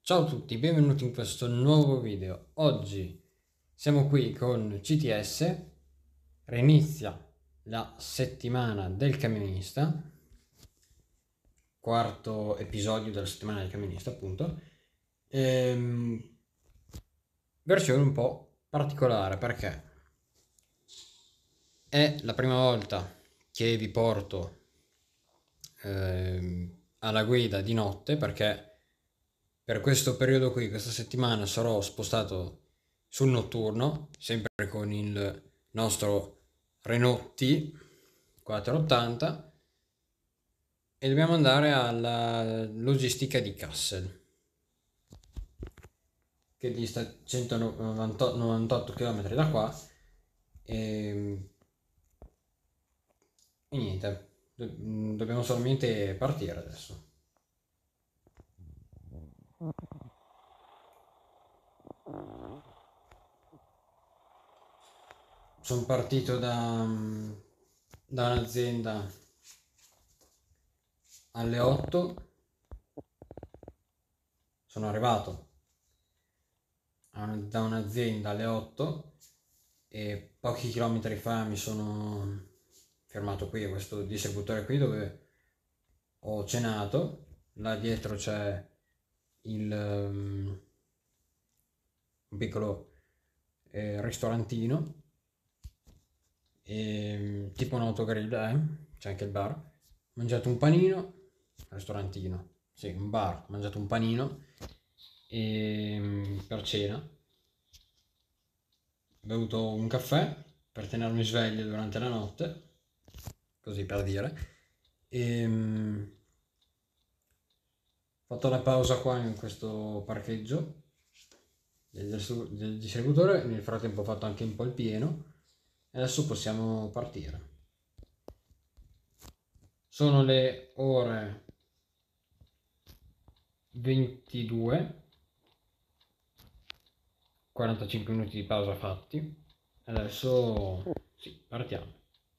Ciao a tutti, benvenuti in questo nuovo video. Oggi siamo qui con CTS, rinizia la settimana del camionista, quarto episodio della settimana del camionista appunto, versione un po' particolare perché è la prima volta che vi porto alla guida di notte, perché per questo periodo qui, questa settimana, sarò spostato sul notturno, sempre con il nostro Renault T 480, e dobbiamo andare alla logistica di Kassel, che dista 198 km da qua, e niente, dobbiamo solamente partire adesso. Sono partito da un'azienda alle 8, sono arrivato da un'azienda alle 8 e pochi chilometri fa mi sono fermato qui a questo distributore qui dove ho cenato. Là dietro c'è un piccolo ristorantino, tipo un autogrill, c'è anche il bar. Ho mangiato un panino, ristorantino, sì, un bar, ho mangiato un panino per cena. Ho bevuto un caffè per tenermi sveglio durante la notte, così per dire. Ho fatto la pausa qua in questo parcheggio del distributore, nel frattempo ho fatto anche un po' il pieno e adesso possiamo partire. Sono le ore 22, 45 minuti di pausa fatti. Adesso sì, partiamo.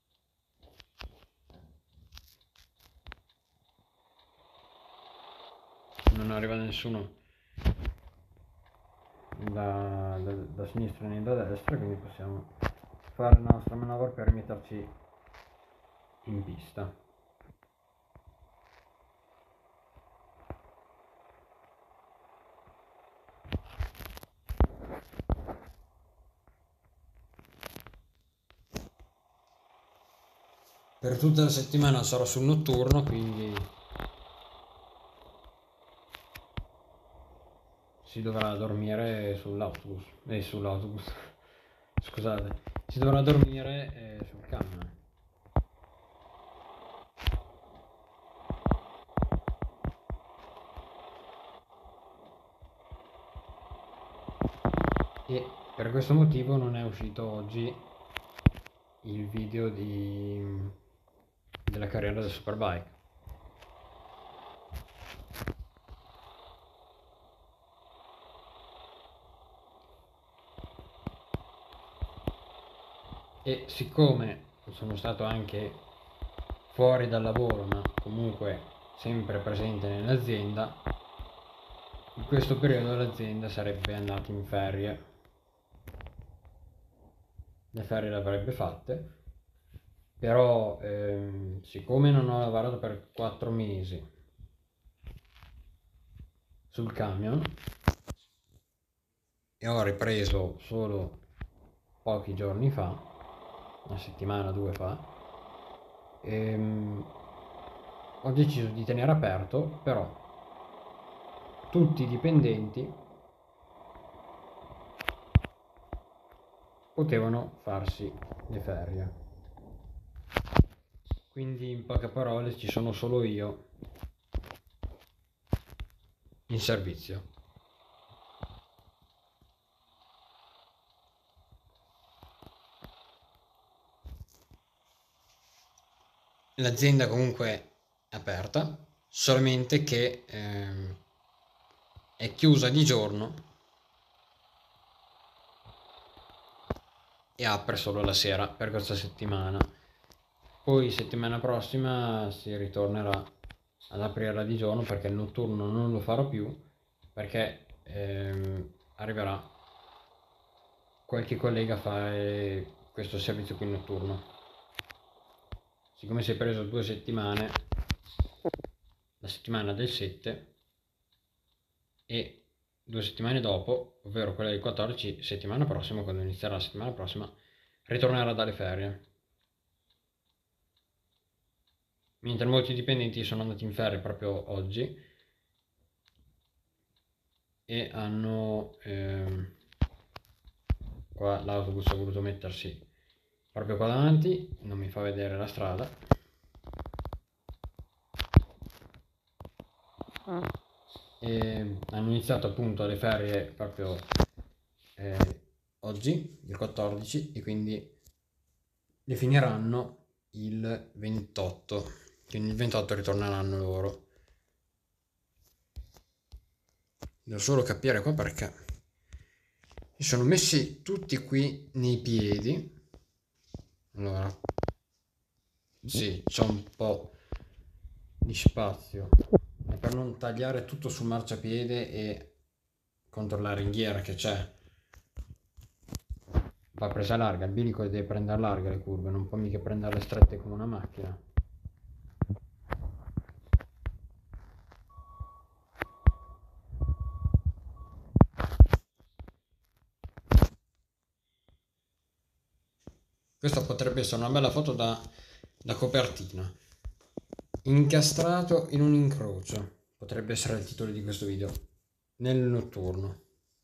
Non arriva nessuno da sinistra né da destra, quindi possiamo fare la nostra manovra per metterci in pista. Per tutta la settimana sarò sul notturno, quindi si dovrà dormire sull'autobus, scusate, si dovrà dormire sul camion. E per questo motivo non è uscito oggi il video della carriera del Superbike. E siccome sono stato anche fuori dal lavoro, ma comunque sempre presente nell'azienda, in questo periodo l'azienda sarebbe andata in ferie. Le ferie le avrebbe fatte, però siccome non ho lavorato per 4 mesi sul camion e ho ripreso solo pochi giorni fa, una settimana o due fa, ho deciso di tenere aperto, però tutti i dipendenti potevano farsi le ferie. Quindi in poche parole ci sono solo io in servizio. L'azienda comunque è aperta, solamente che è chiusa di giorno e apre solo la sera per questa settimana. Poi settimana prossima si ritornerà ad aprirla di giorno, perché il notturno non lo farò più perché arriverà qualche collega a fare questo servizio qui notturno. Siccome si è preso 2 settimane, la settimana del 7 e 2 settimane dopo, ovvero quella del 14, settimana prossima, quando inizierà la settimana prossima, ritornerà dalle ferie. Mentre molti dipendenti sono andati in ferie proprio oggi e hanno qua l'autobus ha voluto mettersi proprio qua davanti, non mi fa vedere la strada. E hanno iniziato appunto le ferie proprio oggi, il 14, e quindi le finiranno il 28, quindi il 28 ritorneranno loro. Devo solo capire qua perché si sono messi tutti qui nei piedi. Allora, sì, c'è un po' di spazio, è per non tagliare tutto sul marciapiede e contro la ringhiera che c'è. Va presa larga, il bilico deve prendere larga le curve, non può mica prenderle strette come una macchina. Questa potrebbe essere una bella foto da copertina. Incastrato in un incrocio. Potrebbe essere il titolo di questo video. Nel notturno.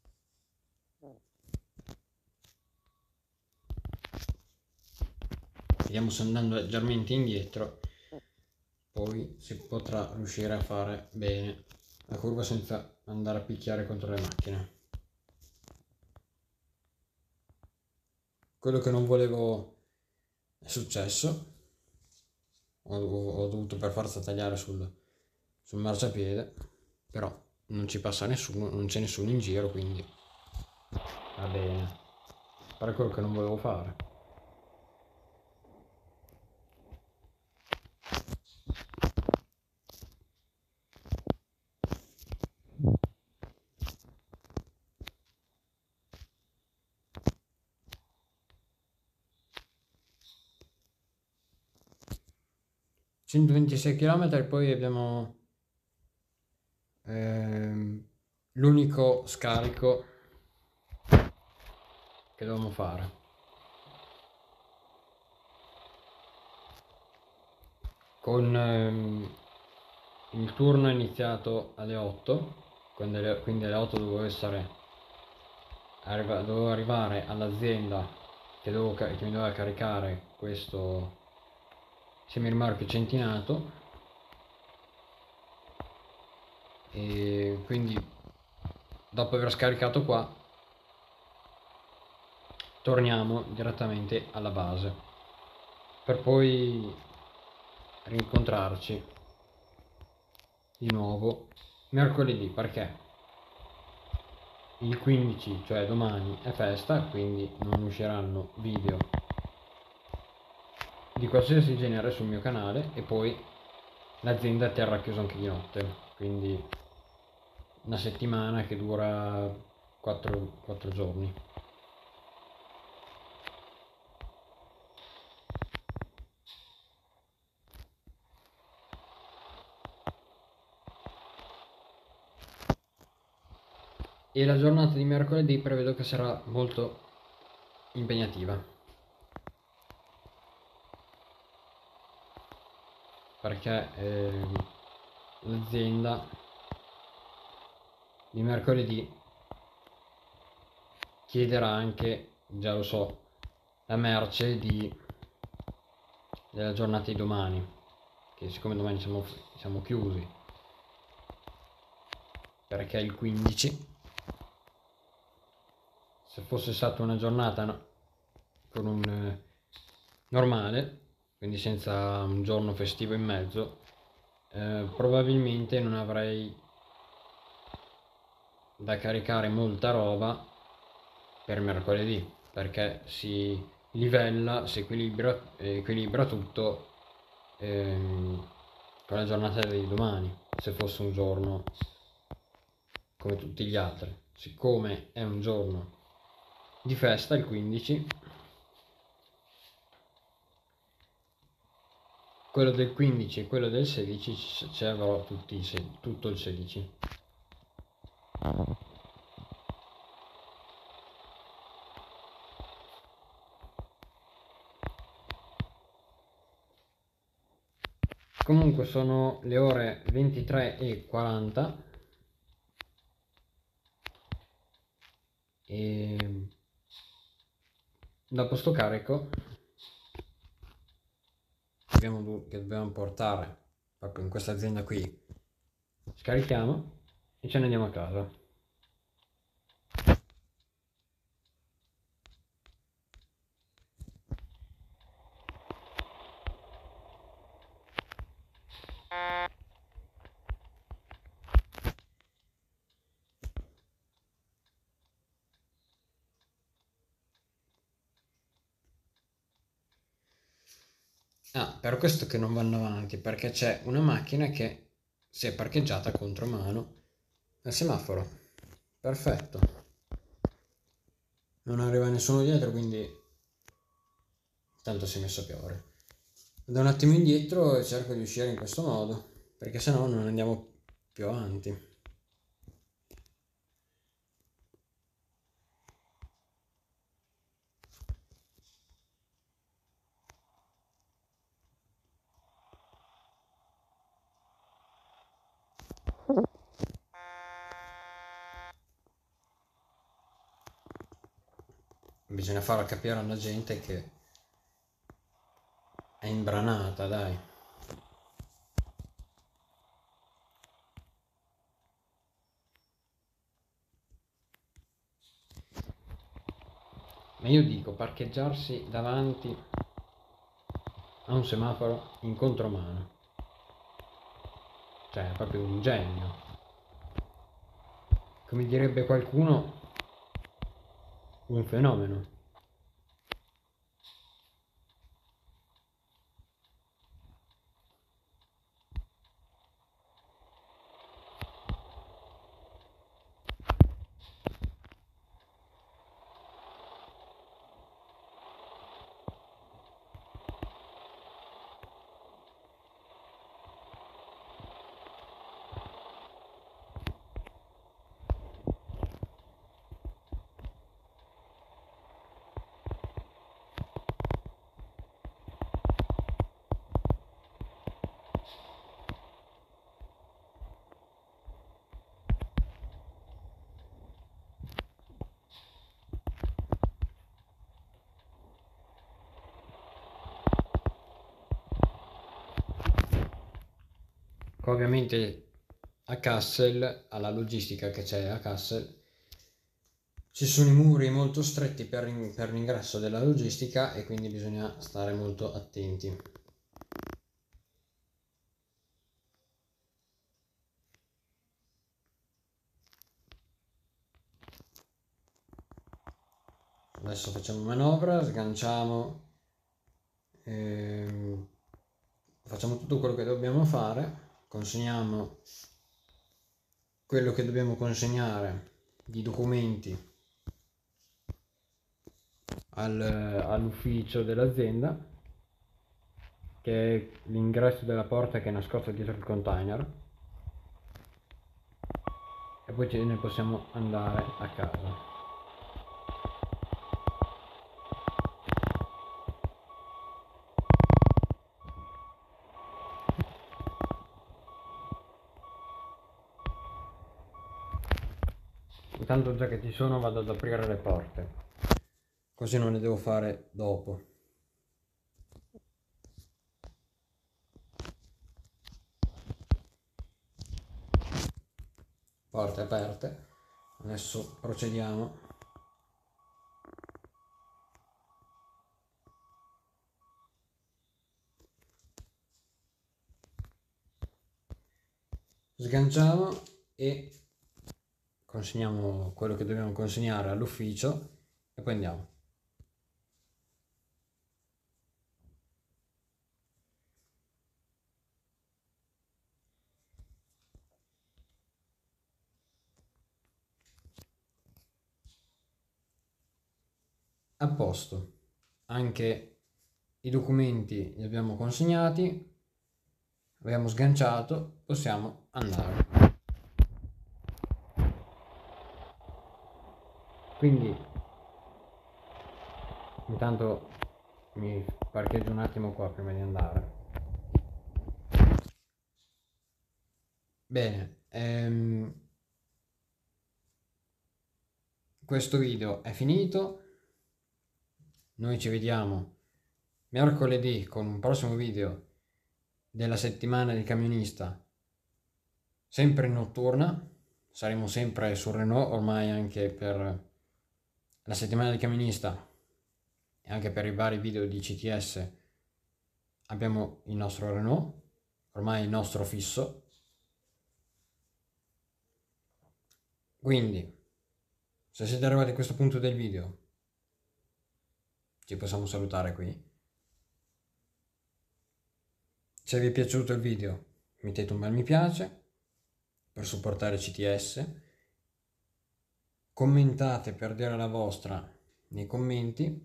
Vediamo se andando leggermente indietro poi si potrà riuscire a fare bene la curva senza andare a picchiare contro le macchine. Quello che non volevo è successo. Ho dovuto per forza tagliare sul marciapiede, però non ci passa nessuno, non c'è nessuno in giro, quindi va bene. Fare quello che non volevo fare. ...126 km, poi abbiamo l'unico scarico che dovevamo fare. Con il turno è iniziato alle 8, quindi alle 8 dovevo arrivare all'azienda che mi doveva caricare questo semirimorchio centinato, e quindi dopo aver scaricato qua torniamo direttamente alla base per poi rincontrarci di nuovo mercoledì, perché il 15, cioè domani, è festa, quindi non usciranno video di qualsiasi genere sul mio canale, e poi l'azienda terrà chiusa anche di notte, quindi una settimana che dura 4 giorni. E la giornata di mercoledì prevedo che sarà molto impegnativa, perché l'azienda di mercoledì chiederà anche, già lo so, la merce della giornata di domani, che siccome domani siamo chiusi perché è il 15, se fosse stata una giornata con un normale, quindi senza un giorno festivo in mezzo, probabilmente non avrei da caricare molta roba per mercoledì, perché si livella, si equilibra tutto con la giornata di domani, se fosse un giorno come tutti gli altri. Siccome è un giorno di festa, il 15, quello del 15 e quello del 16 ci avrò tutto il 16. Comunque sono le ore 23:40 e dopo sto carico che dobbiamo portare proprio in questa azienda qui, scarichiamo e ce ne andiamo a casa. Ah, per questo che non vanno avanti, perché c'è una macchina che si è parcheggiata contro mano al semaforo. Perfetto. Non arriva nessuno dietro, quindi tanto si è messo a piovere. Vado un attimo indietro e cerco di uscire in questo modo, perché sennò non andiamo più avanti. Bisogna farlo capire alla gente che è imbranata, dai. Ma io dico, parcheggiarsi davanti a un semaforo in contromano. Cioè, è proprio un genio. Come direbbe qualcuno, un fenomeno. Ovviamente a Kassel, alla logistica che c'è a Kassel, ci sono i muri molto stretti per l'ingresso della logistica e quindi bisogna stare molto attenti. Adesso facciamo manovra, sganciamo, facciamo tutto quello che dobbiamo fare, consegniamo quello che dobbiamo consegnare di documenti all'ufficio dell'azienda, che è l'ingresso della porta che è nascosta dietro il container, e poi ce ne possiamo andare a casa. Intanto già che ci sono vado ad aprire le porte, così non le devo fare dopo. Porte aperte, adesso procediamo. Sganciamo e consegniamo quello che dobbiamo consegnare all'ufficio e poi andiamo. A posto, anche i documenti li abbiamo consegnati, abbiamo sganciato, possiamo andare. Quindi intanto mi parcheggio un attimo qua prima di andare. Bene, questo video è finito. Noi ci vediamo mercoledì con un prossimo video della settimana del camionista, sempre in notturna. Saremo sempre sul Renault ormai anche per la settimana del camionista e anche per i vari video di CTS. Abbiamo il nostro Renault, ormai il nostro fisso. Quindi, se siete arrivati a questo punto del video, ci possiamo salutare qui. Se vi è piaciuto il video, mettete un bel mi piace per supportare CTS, commentate per dire la vostra nei commenti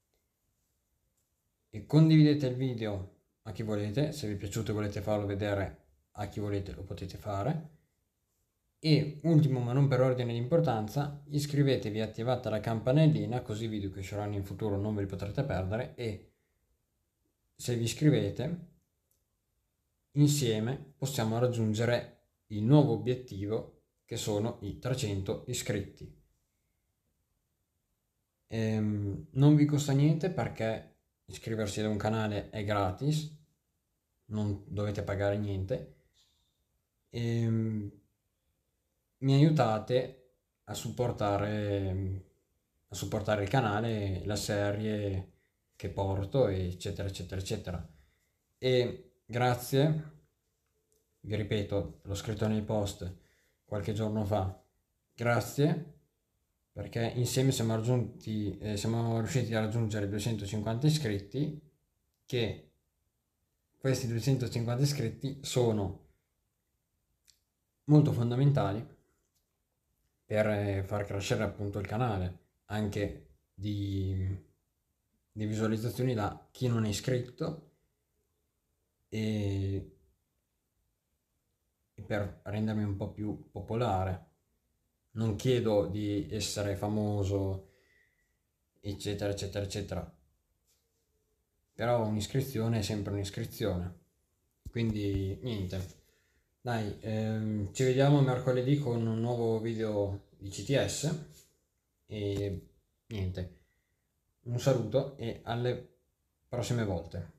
e condividete il video a chi volete. Se vi è piaciuto e volete farlo vedere a chi volete, lo potete fare. E ultimo ma non per ordine di importanza, iscrivetevi e attivate la campanellina, così i video che usciranno in futuro non ve li potrete perdere. E se vi iscrivete, insieme possiamo raggiungere il nuovo obiettivo, che sono i 300 iscritti. Non vi costa niente, perché iscriversi ad un canale è gratis, non dovete pagare niente. Mi aiutate a supportare il canale, la serie che porto, eccetera eccetera eccetera. E grazie, vi ripeto, l'ho scritto nei post qualche giorno fa, grazie, perché insieme siamo riusciti a raggiungere 250 iscritti, che questi 250 iscritti sono molto fondamentali per far crescere appunto il canale, anche di visualizzazioni da chi non è iscritto, e per rendermi un po' più popolare. Non chiedo di essere famoso, eccetera eccetera eccetera, però un'iscrizione è sempre un'iscrizione. Quindi niente, dai, ci vediamo mercoledì con un nuovo video di CTS e niente, un saluto e alle prossime volte.